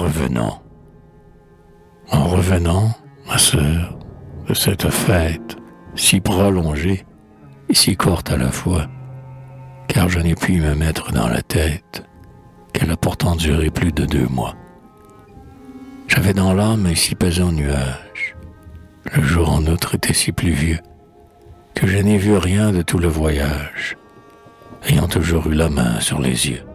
en revenant, ma sœur, de cette fête si prolongée et si courte à la fois, car je n'ai pu me mettre dans la tête qu'elle a pourtant duré plus de 2 mois. J'avais dans l'âme un si pesant nuage, le jour en outre était si pluvieux, que je n'ai vu rien de tout le voyage, ayant toujours eu la main sur les yeux.